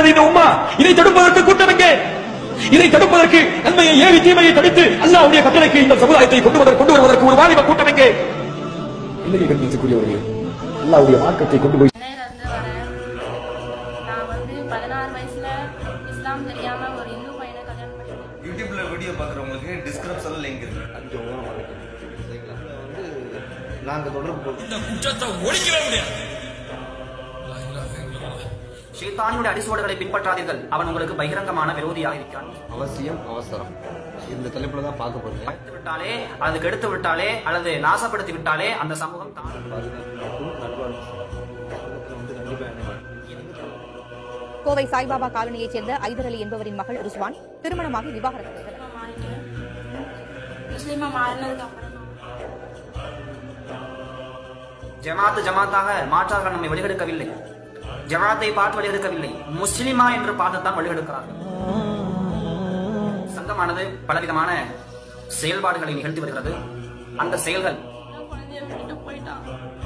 கொண்டிருக்கிறது இந்த உம்மா. இதை தடுப்பதற்கு கூட்டம் எங்கே? இதை தடுப்பதற்கு நன்மையை ஏவி தீமையை தடுத்து அல்லாஹ்வுடைய கட்டளைக்கு இந்த சமுதாயத்தை கொண்டு வருவதற்கு ஒரு வாலிப கூட்டம் எங்கே? இல்லையே கண்ணியத்துக்குரியவர்களே, அல்லாஹ்வுடைய மார்க்கத்தை கொண்டு போய் நான் 16 வயசுல இஸ்லாம் தெரியாம ஒரு இந்து பையனை கல்யாணம் பண்ணேன். யூடியூப்ல வீடியோ பாக்குறவங்களுக்கு டிஸ்கிரிப்ஷன்ல லிங்க் இருக்கு. நாங்க தொடர்பு இந்த குற்றத்தை ஒழிக்கவே முடியாது. ஷைத்தானியுடைய அடிசுவடுகளை பின்பற்றாதீர்கள், அவன் உங்களுக்கு பகிரங்கமான விரோதியாக இருக்கிறான். அவசியம் அவசரம் இந்த தலைப்புல தான் பார்க்க போறீங்க. விட்டாலே அல்லது கெடுத்து விட்டாலே அல்லது நாசப்படுத்தி விட்டாலே அந்த சமூகம் தான். கோவை சாய்பாபா காலனியைச் சேர்ந்த ஐதர் அலி என்பவரின் மகள் ருஸ்வான் திருமணமாகி விவாகரத்து முஸ்லிமா மாறினதுக்கு அப்புறம் ஜமாத்தாக மாற்றார்கள் நம்மை வழிகெடுக்கவில்லை. ஜமாத்தை பார்த்து வழிகெடுக்கவில்லை, முஸ்லிமா என்று பார்த்துத்தான் வழிகெடுக்கிறார்கள். சங்கமானது பலவிதமான செயல்பாடுகளை நிகழ்த்தி வருகிறது. அந்த செயல்கள் போயிட்டான்.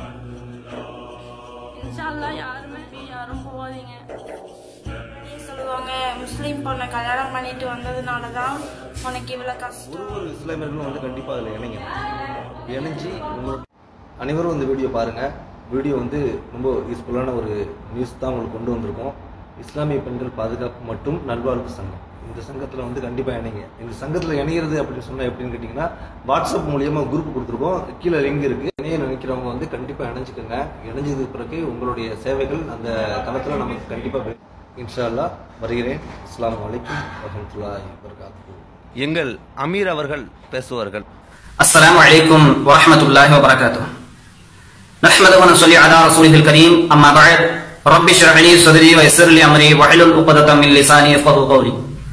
யாரும் போவாதீங்க சொல்லுவாங்க. முஸ்லீம் பொண்ணை கல்யாணம் பண்ணிட்டு வந்ததுனாலதான் உனக்கு இவ்வளவு கஷ்டம். ஒரு இஸ்லாமியர்களும் கண்டிப்பா அதுல இணைஞ்சு அனைவரும் இந்த வீடியோ பாருங்க. வீடியோ ரொம்ப யூஸ்ஃபுல்லான ஒரு நியூஸ் தான் உங்களுக்கு கொண்டு வந்திருக்கோம். இஸ்லாமிய பெண்கள் பாதுகாப்பு மற்றும் நல்வாழ்வு சங்கம், இந்த சங்கத்தில் கண்டிப்பாக இணைங்க. இந்த சங்கத்தில் இணைகிறது அப்படின்னு சொன்னால் எப்படின்னு கேட்டிங்கன்னா, வாட்ஸ்அப் மூலியமாக குரூப் கொடுத்துருக்கோம், கீழே லிங்க் இருக்குது. இணைய நினைக்கிறவங்க கண்டிப்பாக இணைஞ்சிக்கோங்க. இணைஞ்சதுக்கு பிறகு உங்களுடைய சேவைகள் அந்த தளத்தில் நமக்கு கண்டிப்பாக இன்ஷா அல்லாஹ் வருகிறேன். அஸ்ஸலாமு அலைக்கும் வரஹ்மத்துல்லாஹி வபரகாத்துஹு. எங்கள் அமீர் அவர்கள் பேசுவார்கள். அஸ்ஸலாமு அலைக்கும் வரஹ்மத்துல்லாஹி வபரகாத்துஹு. نحمده ونصلي على رسوله الكريم أما بعد رب اشرح لي صدري ويسر لي أمري واحلل عقدة من لساني يفقهوا قولي.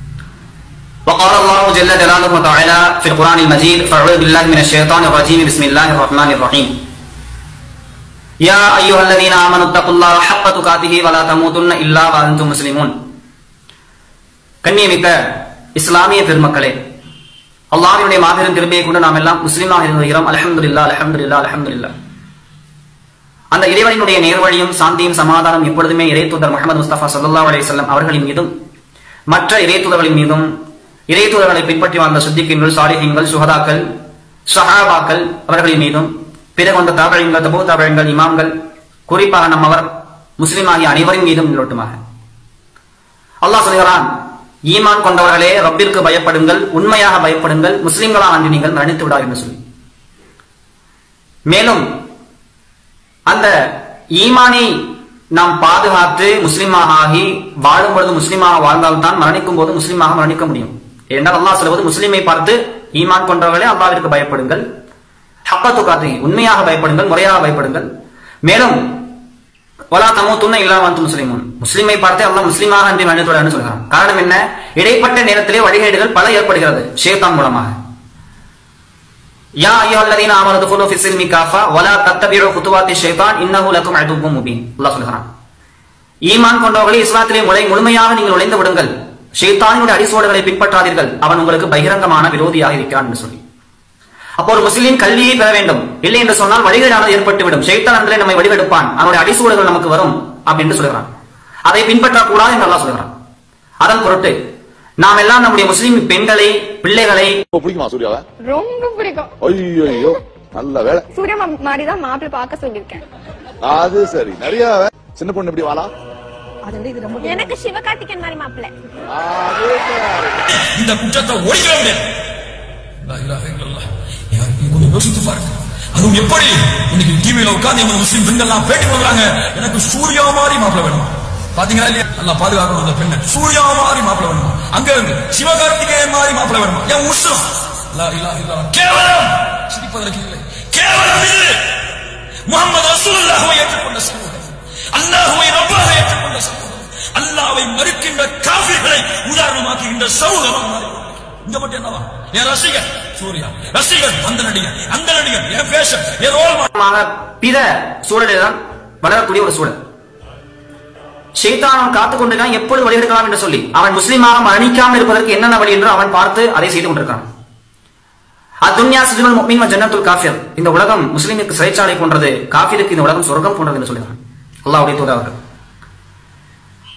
وقال الله جل جلاله وتعالى في القرآن المجيد فأعوذ بالله من الشيطان الرجيم بسم الله الرحمن الرحيم يا أيها الذين آمنوا اتقوا الله حق تقاته ولا تموتن إلا وأنتم مسلمون. கண்ணியமிக்க இஸ்லாமிய பெருமக்களே, அல்லாஹ்வுடைய மாபெரும் கிருபையை கொண்டு நாம் எல்லாம் முஸ்லிமாக இருந்து வருகிறோம். அல்ஹம்துலில்லாஹ் அல்ஹம்துலில்லாஹ் அல்ஹம்துலில்லாஹ். அந்த இறைவனுடைய நேர்வழியும் சாந்தியும் சமாதானம் எப்பொழுதுமே இறைத்தூதர் முஹம்மது முஸ்தபா ஸல்லல்லாஹு அலைஹி வஸல்லம் அவர்களின் மீதும் மற்ற இறைத்தூதர்களின் மீதும் இறைத்தூதர்களை பின்பற்றி வாழ்ந்த சித்திகீன்கள், சாலிஹீன்கள், சுஹதாக்கள், ஸஹாபாக்கள் அவர்களின் மீதும் பிறகு வந்த தாபிஈன்கள், தபூ தாபிஈன்கள், இமாம்கள், குறிப்பாக நம்மவர் முஸ்லிமாகிய அனைவரின் மீதும் நிலவட்டுமாக. அல்லாஹ் சொல்கிறான், ஈமான் கொண்டவர்களே ரப்பிற்கு பயப்படுங்கள், உண்மையாக பயப்படுங்கள், முஸ்லிம்களாக அன்றி நீங்கள் மரணித்து விடார் என்று சொல்லி, மேலும் அந்த ஈமானை நாம் பாதுகாத்து முஸ்லிமாக ஆகி வாழும் பொழுது முஸ்லிமாக வாழ்ந்தால்தான் மரணிக்கும் போது முஸ்லிமாக மரணிக்க முடியும். என்றால் அல்லாஹ் சொல்வது, முஸ்லிமை பார்த்து ஈமான் கொண்டவர்களே அல்லாஹ்விற்கு பயப்படுங்கள், ஹக்க துகாத்தி உண்மையாக பயப்படுங்கள், முறையாக பயப்படுங்கள், மேலும் வலா தமூத்துன்ன இல்லா வஅன்தும் முஸ்லிமூன் முஸ்லிமை பார்த்தே அல்லாஹ் முஸ்லிமாக அன்றி மரணித்துவிடார்னு சொல்கிறான். காரணம் என்ன? இடைப்பட்ட நேரத்திலே வழிகேடுகள் பல ஏற்படுகிறது ஷைத்தான் மூலமாக. யா அய்யுஹல்லதீன ஆமனு துகுலு ஃபிஸ்ஸில்மி காஃபா வலா தத்தபிஉ குதுவாத்தி ஷைத்தான் இன்னஹு லகும் அதுவ்வும் முபீன். அல்லாஹ் சொல்கிறான், ஈமான் கொண்டவர்களே இஸ்லாத்திலே முழுமையாக நீங்கள் நுழைந்து விடுங்கள், ஷைத்தானினுடைய அடிசுவடுகளை பின்பற்றாதீர்கள், அவன் உங்களுக்கு பகிரங்கமான விரோதியாக இருக்கிறான் என்று சொல்லி. அப்போ ஒரு முஸ்லிம் கல்வியை பெற வேண்டும், இல்லை என்று சொன்னால் வழிகேடானது ஏற்பட்டுவிடும், ஷைத்தான் அன்றே நம்மை வழிகெடுப்பான், அவனுடைய அடிசுவடுகள் நமக்கு வரும் அப்படின்னு சொல்கிறான். அதை பின்பற்றக்கூடாது என்று அல்லாஹ் சொல்கிறான். அதன் பொருட்டு நாம் எல்லாம் நம்முடைய முஸ்லிம் பெண்களை, பிள்ளைகளை பிடிக்குமா? சூர்யாவை ரொம்ப பிடிக்கும். ஐயோ நல்ல வேலை. சூர்யா மாதிரி தான் மாப்பிள்ளை பார்க்க சொல்லிருக்கேன். அது சரி. நிறைய சின்ன பொண்ணு எப்படி வாழா? எனக்கு சிவகார்த்திகேயன் மாதிரி மாப்பிள்ளை. இந்த குற்றத்தை ஒழிக்கவே முடியாது. கொஞ்சம் யோசித்து பாருங்க. அதுவும் எப்படி இன்னைக்கு டிவியில உட்கார்ந்து முஸ்லிம் பெண்கள் பேட்டி கொடுக்குறாங்க, எனக்கு சூர்யா மாதிரி மாப்பிள்ளை வேணுமா? பாத்தீங்களா இல்லையா? நல்லா பாதுகாக்கணும் அந்த பெண்ணை. சூர்யா மாதிரி மாப்பிள்ளை வேணுமா? அங்க இருந்து சிவகார்த்திகேயன் மாதிரி மாப்பிள்ளை வேணுமா? ஏன் முஸ்லிம் கேவலம், சிரிப்பதற்கு இல்லை, கேவலம் இது. முஹம்மது ரசூலுல்லாஹ்வை ஏற்றுக்கொண்ட சமூகம், அல்லாஹ்வை ரப்பாக ஏற்றுக்கொண்ட சமூகம், அல்லாஹ்வை மறுக்கின்ற காஃபிர்களை உதாரணமாக்குகின்ற சமூகம். இங்க மட்டும் என்னவா? என் ரசிகர் சூர்யா, ரசிகர் அந்த நடிகர், அந்த நடிகர், என் பேஷன், என் ரோல் மாடல். பிற சூழலில் தான் வளரக்கூடிய ஒரு சூழல். ஷைத்தான் அவன் காத்துக் கொண்டிருக்கான் எப்பொழுது வழிகெடுக்கலாம் என்று சொல்லி. அவன் முஸ்லிமாக மரணிக்காமல் இருப்பதற்கு என்னென்ன வழி என்று அவன் பார்த்து அதை செய்து கொண்டிருக்கான். அத்துன்யா சிஜ்னுல் முஃமின் வ ஜன்னத்துல் காஃபிர், இந்த உலகம் முஸ்லிமுக்கு சிறைச்சாலை போன்றது, காஃபிருக்கு இந்த உலகம் சொர்க்கம் போன்றது என்று சொல்கிறான் அல்லாஹ்வுடைய தூதர் அவர்கள்.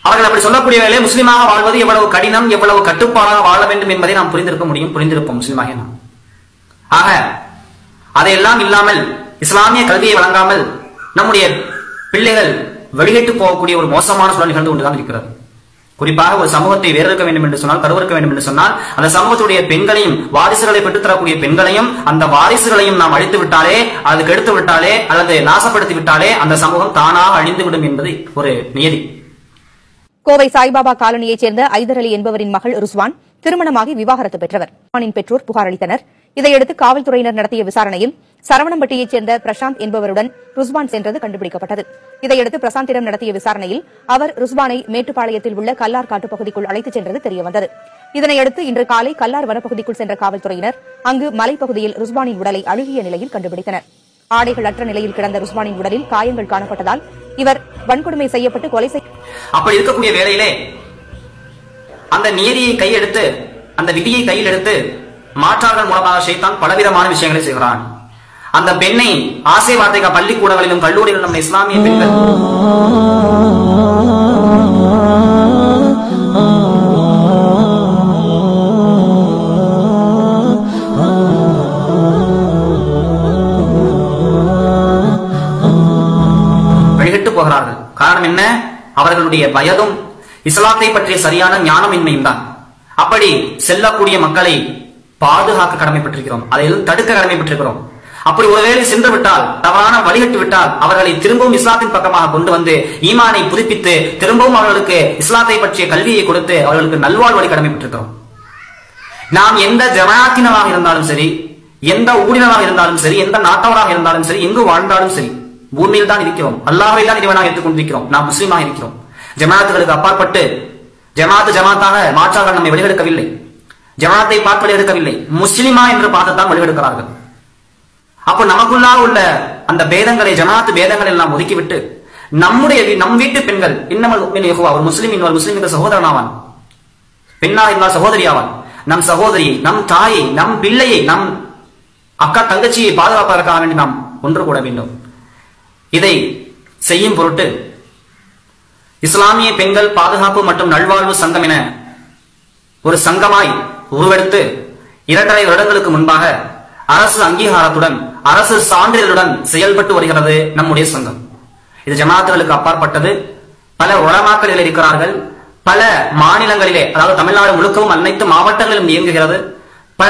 அவர்கள் அப்படி சொல்லக்கூடிய வேலை முஸ்லீமாக வாழ்வது எவ்வளவு கடினம், எவ்வளவு கட்டுப்பாடாக வாழ வேண்டும் என்பதை நாம் புரிந்திருப்போம் முஸ்லீமாக நாம். ஆக அதையெல்லாம் இல்லாமல் இஸ்லாமிய கல்வியை வழங்காமல் நம்முடைய பிள்ளைகள் வெளியிட்டு போகக்கூடிய ஒரு மோசமான சூழல் நிகழ்ந்து கொண்டுதான் இருக்கிறது. குறிப்பாக ஒரு சமூகத்தை வேறறுக்க வேண்டும் என்று சொன்னால், கருவறுக்க வேண்டும் என்று சொன்னால், அந்த சமூகத்துடைய பெண்களையும் வாரிசுகளை பெற்றுத்தரக்கூடிய பெண்களையும் அந்த வாரிசுகளையும் நாம் அழித்து விட்டாலே, அது கெடுத்து விட்டாலே அல்லது நாசப்படுத்தி விட்டாலே அந்த சமூகம் தானாக அழிந்துவிடும் என்பது ஒரு நியதி. கோவை சாய்பாபா காலனியைச் சேர்ந்த ஐதர் அலி என்பவரின் மகள் ருஸ்வான் திருமணமாகி விவாகரத்து பெற்றவர். ருஸ்வானின் பெற்றோர் புகார் அளித்தனர். இதையடுத்து காவல்துறையினர் நடத்திய விசாரணையில் சரவணம்பட்டியைச் சேர்ந்த பிரசாந்த் என்பவருடன் ருஸ்வான் சென்றது கண்டுபிடிக்கப்பட்டது. இதையடுத்து பிரசாந்திடம் நடத்திய விசாரணையில் அவர் ருஸ்வானை மேட்டுப்பாளையத்தில் உள்ள கல்லார் காட்டு பகுதிக்குள் அழைத்துச் சென்றது தெரியவந்தது. இதனையடுத்து இன்று காலை கல்லார் வனப்பகுதிக்குள் சென்ற காவல்துறையினர் அங்கு மலைப்பகுதியில் ருஸ்வானின் உடலை அழுகிய நிலையில் கண்டுபிடித்தனர். ஆடைகள் அற்ற நிலையில் கிடந்த ருஸ்வானின் உடலில் காயங்கள் காணப்பட்டதால் இவர் வன்கொடுமை செய்யப்பட்டு கொலை அப்படி இருக்கக்கூடிய வேளையிலே அந்த நியதியை கையெடுத்து, அந்த விதியை கையில் எடுத்து மாற்றார்கள் மூலமாக ஷைத்தான் பலவிதமான விஷயங்களை செய்கிறான். அந்த பெண்ணை ஆசை வார்த்தைகள் பள்ளிக்கூடங்களிலும் கல்லூரிகளிலும் நம்ம இஸ்லாமிய பெண்கள் வழிகட்டு போகிறார்கள். காரணம் என்ன? அவர்களுடைய வயதும் இஸ்லாத்தை பற்றிய சரியான ஞானமின்மையும் தான். அப்படி செல்லக்கூடிய மக்களை பாதுகாக்க கடமைப்பட்டிருக்கிறோம், அதை தடுக்க கடமைப்பட்டிருக்கிறோம். அப்படி ஒருவேளை சென்று விட்டால், தவறான வழிகட்டு விட்டால், அவர்களை திரும்பவும் இஸ்லாத்தின் பக்கமாக கொண்டு வந்து ஈமானை புதுப்பித்து திரும்பவும் அவர்களுக்கு இஸ்லாத்தை பற்றிய கல்வியை கொடுத்து அவர்களுக்கு நல்வாழ்வழி கடமைப்பட்டிருக்கிறோம். நாம் எந்த ஜமாத்தினராக இருந்தாலும் சரி, எந்த ஊழியராக இருந்தாலும் சரி, எந்த நாட்டவராக இருந்தாலும் சரி, எங்கு வாழ்ந்தாலும் சரி, பூமியில் தான் இருக்கிறோம், அல்லாஹ்வை தான் இறைவனாக எடுத்துக் கொண்டிருக்கிறோம். நாம் முஸ்லீமாக இருக்கிறோம். ஜமாத்துகளுக்கு அப்பாற்பட்டு ஜமாத்தாக மாற்றாக நம்மை வெளியெடுக்கவில்லை, ஜமாத்தை பார்த்து வெளியெடுக்கவில்லை, முஸ்லிமா என்று பார்த்துத்தான் வெளியெடுக்கிறார்கள். அப்ப நமக்குள்ளாக உள்ள அந்த பேதங்களை, ஜமாத்து பேதங்களை எல்லாம் ஒதுக்கிவிட்டு நம் வீட்டு பெண்கள் இன்னமல் ஒரு முஸ்லிம் இன்னொரு முஸ்லிமுக்கு சகோதரனாவான், பெண்ணா இருந்தால் சகோதரி ஆவான். நம் சகோதரியை, நம் தாயை, நம் பிள்ளையை, நம் அக்கா தங்கச்சியை பாதுகாப்பதற்காக வேண்டி நாம் ஒன்று கூட வேண்டும். இதை செய்யும் பொருட்டு இஸ்லாமிய பெண்கள் பாதுகாப்பு மற்றும் நல்வாழ்வு சங்கம் என ஒரு சங்கமாய் உருவெடுத்து 2.5 வருடங்களுக்கு முன்பாக அரசு அங்கீகாரத்துடன், அரசு சான்றிதழுடன் செயல்பட்டு வருகிறது நம்முடைய சங்கம். இது ஜமாத்துகளுக்கு அப்பாற்பட்டது. பல உலமாக்கள் இதில் இருக்கிறார்கள். பல மாநிலங்களிலே, அதாவது தமிழ்நாடு முழுக்கவும் அனைத்து மாவட்டங்களிலும் இயங்குகிறது. பல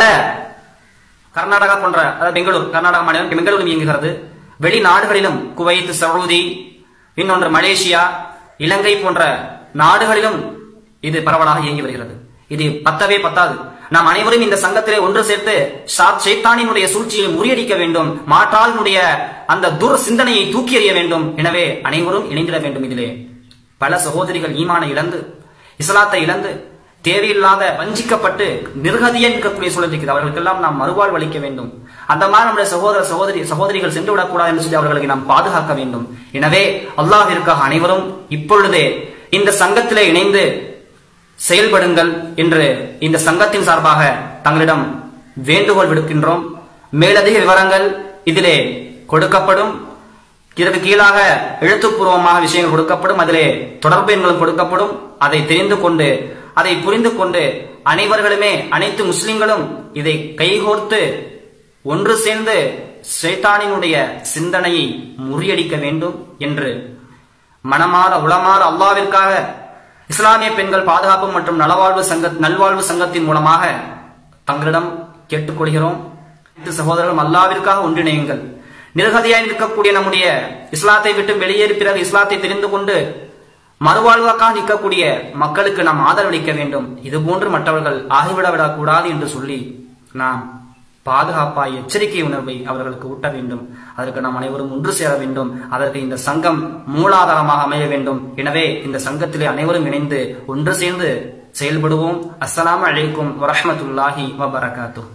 கர்நாடகா போன்ற, அதாவது பெங்களூர், கர்நாடகா மாநிலம் பெங்களூரும் இயங்குகிறது. வெளிநாடுகளிலும் குவைத், சவுதி, இன்னொன்று மலேசியா, இலங்கை போன்ற நாடுகளிலும் இது பரவலாக இயங்கி வருகிறது. இது பத்தவே பத்தாது. நாம் அனைவரும் இந்த சங்கத்திலே ஒன்று சேர்த்து ஷைத்தானினுடைய சூழ்ச்சியை முறியடிக்க வேண்டும், மாற்றாளினுடைய அந்த துர் சிந்தனையை தூக்கி எறிய வேண்டும். எனவே அனைவரும் இணைந்திட வேண்டும். இதிலே பல சகோதரிகள் ஈமானை இழந்து, இஸ்லாத்தை இழந்து, தேவையில்லாத வஞ்சிக்கப்பட்டு நிர்கதியை இருக்கக்கூடிய சூழல் இருக்கிறது. அவர்களுக்கெல்லாம் நாம் மறுவாழ்வு அளிக்க வேண்டும். அந்த மாதிரி நம்முடைய சகோதரிகள் சென்று விடக்கூடாது என்று சொல்லி அவர்களை நாம் பாதுகாக்க வேண்டும். எனவே அல்லாஹ்விற்காக அனைவரும் இப்பொழுதே இந்த சங்கத்திலே இணைந்து செயல்படுங்கள் என்று இந்த சங்கத்தின் சார்பாக தங்களிடம் வேண்டுகோள் விடுக்கின்றோம். மேலதிக விவரங்கள் இதிலே கொடுக்கப்படும். இதற்கு கீழாக எழுத்துப்பூர்வமாக விஷயங்கள் கொடுக்கப்படும். அதிலே தொடர்பு எண்களும் கொடுக்கப்படும். அதை தெரிந்து கொண்டு, அதை புரிந்து கொண்டு அனைவர்களுமே, அனைத்து முஸ்லிம்களும் இதை கைகோர்த்து ஒன்று சேர்ந்து ஷைத்தானினுடைய சிந்தனையை முறியடிக்க வேண்டும் என்று மனமாற உளமாற அல்லாஹ்விற்காக இஸ்லாமிய பெண்கள் பாதுகாப்பு மற்றும் நல்வாழ்வு சங்கத்தின் மூலமாக தங்களிடம் கேட்டுக்கொள்கிறோம். சகோதரர்களும் அல்லாஹ்விற்காக ஒன்றிணையுங்கள். நிர்கதியாய் இருக்கக்கூடிய நம்முடைய இஸ்லாத்தை விட்டு வெளியேறி பிறகு இஸ்லாத்தை தெரிந்து கொண்டு மறுவாழ்வாக்காக நிற்கக்கூடிய மக்களுக்கு நாம் ஆதரவளிக்க வேண்டும். இதுபோன்று மற்றவர்கள் ஆகிவிடக்கூடாது என்று சொல்லி நாம் பாதுகாப்பாய் எச்சரிக்கை உணர்வை அவர்களுக்கு ஊட்ட வேண்டும். அதற்கு நாம் அனைவரும் ஒன்று சேர வேண்டும். அதற்கு இந்த சங்கம் மூலாதாரமாக அமைய வேண்டும். எனவே இந்த சங்கத்திலே அனைவரும் இணைந்து ஒன்று சேர்ந்து செயல்படுவோம். அஸ்ஸலாமு அலைக்கும் வரஹ்மத்துல்லாஹி வபரகாத்துஹ்.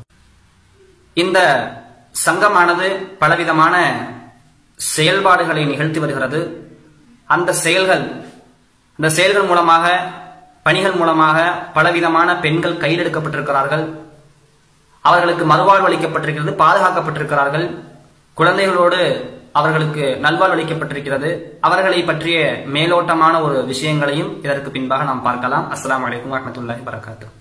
இந்த சங்கமானது பலவிதமான செயல்பாடுகளை நிகழ்த்தி வருகிறது. அந்த செயல்கள் மூலமாக, பணிகள் மூலமாக பலவிதமான பெண்கள் கையில் எடுக்கப்பட்டிருக்கிறார்கள். அவர்களுக்கு மறுவாழ்வு அளிக்கப்பட்டிருக்கிறது, பாதுகாக்கப்பட்டிருக்கிறார்கள். குழந்தைகளோடு அவர்களுக்கு நல்வாழ்வளிக்கப்பட்டிருக்கிறது. அவர்களை பற்றிய மேலோட்டமான ஒரு விஷயங்களையும் இதற்கு பின்பாக நாம் பார்க்கலாம். அஸ்ஸலாமு அலைக்கும் வரஹ்மத்துல்லாஹி வபரகாத்துஹு.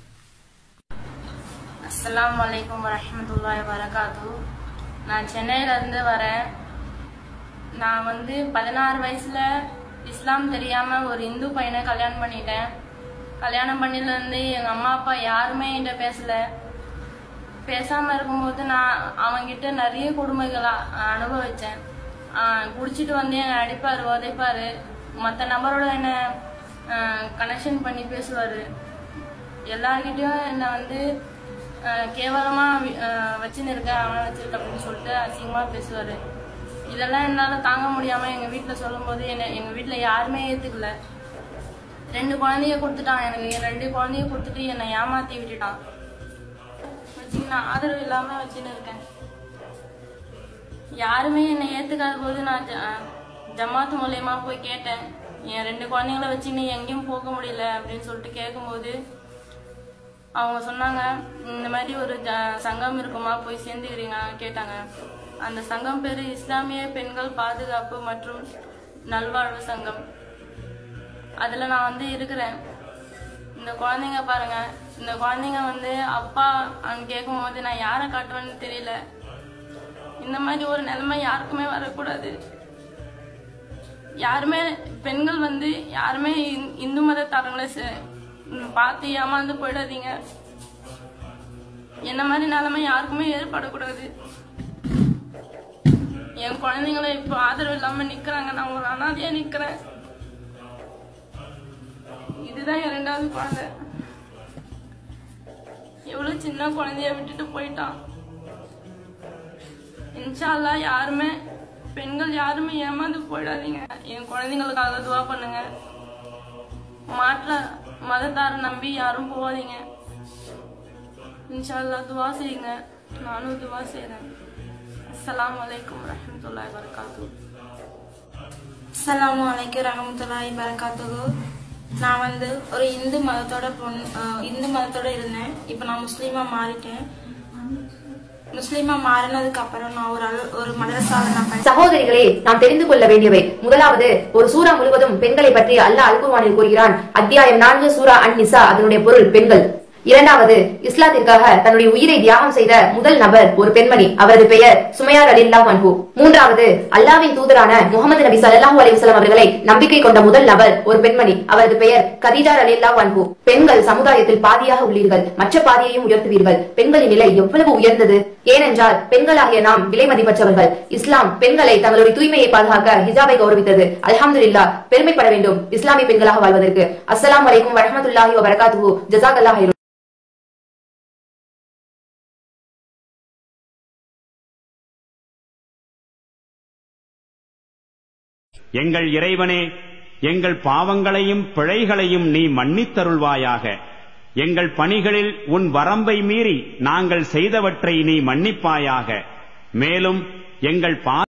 அஸ்ஸலாமு அலைக்கும் வரஹ்மத்துல்லாஹி வபரகாத்துஹு. நான் சென்னையில இருந்து வரேன். நான் 16 வயசுல இஸ்லாம் தெரியாம ஒரு இந்து பையனை கல்யாணம் பண்ணிட்டேன். கல்யாணம் பண்ணில இருந்து எங்க அம்மா அப்பா யாருமே என்கிட்ட பேசல. பேசாம இருக்கும்போது நான் அவங்கிட்ட நிறைய கொடுமைகளை அனுபவிச்சேன். குடிச்சிட்டு என்னை அடிப்பாரு, உதைப்பாரு, மற்ற நபரோட என்ன கனெக்ஷன் பண்ணி பேசுவாரு. எல்லார்கிட்டயும் என்ன கேவலமா வச்சுன்னு இருக்க, அவனை வச்சிருக்க அப்படின்னு சொல்லிட்டு அசிங்கமா பேசுவாரு. இதெல்லாம் என்னால தாங்க முடியாம எங்க வீட்டுல சொல்லும் போது எங்க வீட்டுல யாருமே ஏத்துக்கல. 2 குழந்தைய கொடுத்துட்டான். எனக்கு 2 குழந்தைய கொடுத்துட்டு என்னை ஏமாத்தி விட்டுட்டான். நான் ஆதரவு இல்லாம வச்சுன்னு இருக்கேன். யாருமே என்னை ஏத்துக்காத போது நான் ஜமாத் மூலியமா போய் கேட்டேன். என் 2 குழந்தைங்கள வச்சுன்னு எங்கேயும் போக முடியல அப்படின்னு சொல்லிட்டு கேட்கும்போது அவங்க சொன்னாங்க, இந்த மாதிரி ஒரு சங்கம் இருக்குமா, போய் சேர்ந்துக்கிறீங்க கேட்டாங்க. அந்த சங்கம் பேரு இஸ்லாமிய பெண்கள் பாதுகாப்பு மற்றும் நல்வாழ்வு சங்கம். அதுல நான் இருக்கிறேன். இந்த குழந்தைங்க பாருங்க, இந்த குழந்தைங்க அப்பா கேட்கும் போது நான் யாரை காட்டுவேன்னு தெரியல. இந்த மாதிரி ஒரு நிலைமை யாருக்குமே வரக்கூடாது. யாருமே பெண்கள் யாருமே இந்து மதத்தாரங்களை பார்த்து ஏமாந்து போயிடாதீங்க. என்ன மாதிரி நிலைமை யாருக்குமே ஏற்படக்கூடாது. என் குழந்தைங்களை இப்போ ஆதரவு இல்லாம நிக்கிறாங்க. நான் ஒரு அனாதையா நிக்கிறேன். இதுதான் என் 2வது குழந்தை. எவ்வளவு சின்ன குழந்தைய விட்டுட்டு போயிட்டான். இன்ஷா அல்லாஹ் யாருமே பெண்கள் யாருமே ஏமாந்து போயிடாதீங்க. என் குழந்தைங்களுக்காக துவா பண்ணுங்க. மாற்ற மதத்தார நம்பி யாரும் போவாதீங்க. இன்ஷா அல்லாஹ் துவா செய்யுங்க. நானும் துவா செய்றேன். அஸ்ஸலாமு அலைக்கும் வரஹ்மத்துல்லாஹி வபரகாத்துஹு. அஸ்ஸலாமு அலைக்கும் வரஹ்மத்துல்லாஹி வபரகாத்துஹு. நான் ஒரு இந்து மதத்தோட இருந்தேன். இப்போ நான் முஸ்லீமா மாறிட்டேன். முஸ்லீமா மாறினதுக்கு அப்புறம் நான் ஒரு மதரசால நான் சகோதரிகளே, நாம் தெரிந்து கொள்ள வேண்டியவை. முதலாவது, ஒரு சூரா முழுவதும் பெண்களை பற்றி அல்லாஹ் அல் குர்ஆனில் கூறுகிறான். அத்தியாயம் 4 சூரா அன்-நிசா, அதனுடைய பொருள் பெண்கள். இரண்டாவது, இஸ்லாத்திற்காக தன்னுடைய உயிரை தியாகம் செய்த முதல் நபர் ஒரு பெண்மணி. அவரது பெயர் சுமையா ரலியல்லாஹு அன்ஹு. மூன்றாவது, அல்லாஹ்வின் தூதரான முஹம்மது நபி ஸல்லல்லாஹு அலைஹி வஸல்லம் அவர்களை நம்பிக்கை கொண்ட முதல் நபர் ஒரு பெண்மணி. அவரது பெயர் கதீஜா ரலியல்லாஹு அன்ஹு. பெண்கள் சமுதாயத்தில் பாதியாக உள்ளீர்கள், மற்ற பாதியையும் உயர்த்துவீர்கள். பெண்களின் நிலை எவ்வளவு உயர்ந்தது! ஏனென்றால் பெண்களாகிய நாம் விலை மதிப்பற்றவர்கள். இஸ்லாம் பெண்களை தங்களுடைய தூய்மையை பாதுகாக்க ஹிஜாபை கௌரவித்தது. அல்ஹம்துலில்லாஹ், பெருமைப்பட வேண்டும் இஸ்லாமிய பெண்களாக வாழ்வதற்கு. அஸ்ஸலாமு அலைக்கும் வரஹ்மத்துல்லாஹி வபரகாத்துஹு. ஜஸாக்கல்லாஹு ஹைரன். எங்கள் இறைவனே, எங்கள் பாவங்களையும் பிழைகளையும் நீ மன்னித்தருள்வாயாக. எங்கள் பணிகளில் உன் வரம்பை மீறி நாங்கள் செய்தவற்றை நீ மன்னிப்பாயாக. மேலும் எங்கள்